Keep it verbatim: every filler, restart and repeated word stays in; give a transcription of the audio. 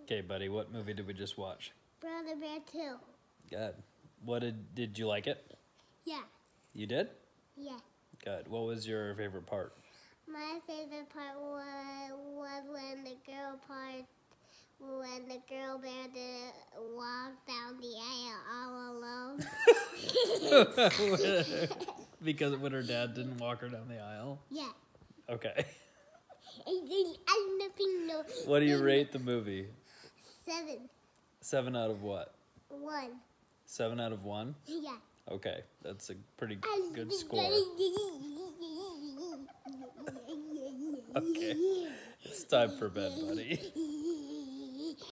Okay, buddy, what movie did we just watch? Brother Bear two. Good. What did did you like it? Yeah. You did? Yeah. Good. What was your favorite part? My favorite part was, was when the girl part, when the girl bear did walk down the aisle all alone. Because when her dad didn't walk her down the aisle? Yeah. Okay. And then I'm nothing no. What do you rate the movie? Seven. Seven out of what? One. Seven out of one? Yeah. Okay, that's a pretty good score. Okay, it's time for bed, buddy.